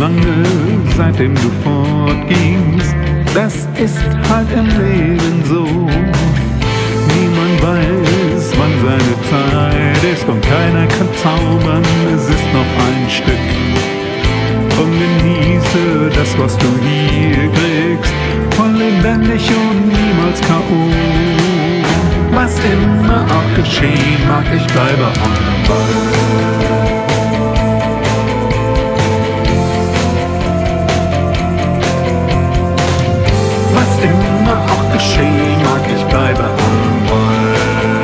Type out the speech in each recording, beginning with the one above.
lange, seitdem du fortgingst, das ist halt im Leben so. Niemand weiß, wann seine Zeit ist und keiner kann zaubern, es ist noch ein Stück. Und genieße das, was du hier kriegst, voll lebendig und niemals K.O. Was immer auch geschehen mag, ich bleibe am Ball. Was immer auch geschehen mag, ich bleibe am Ball.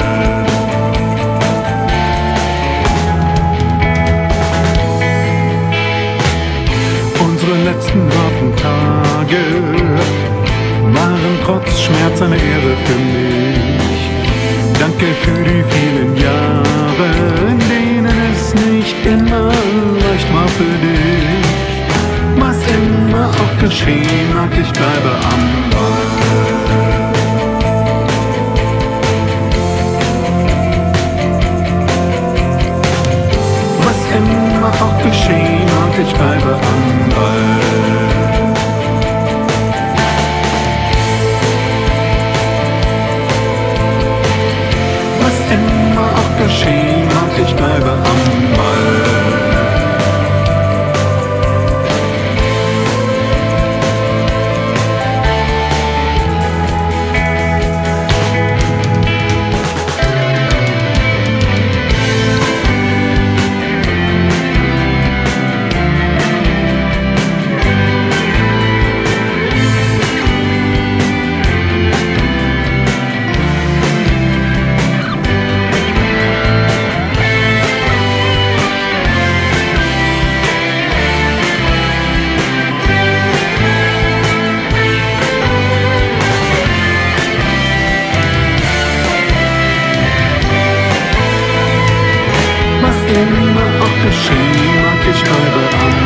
Unsere letzten harten Tage waren trotz Schmerz eine Ehre für mich. Danke für die vielen Jahre, in denen es nicht immer leicht war für dich. Was immer auch geschehen mag, ich bleibe am Ball. Was immer auch geschehen mag, ich bleibe am Ball. Was immer auch geschehen mag, ich bleibe am Ball. Immer auch geschehen mag, ich bleibe am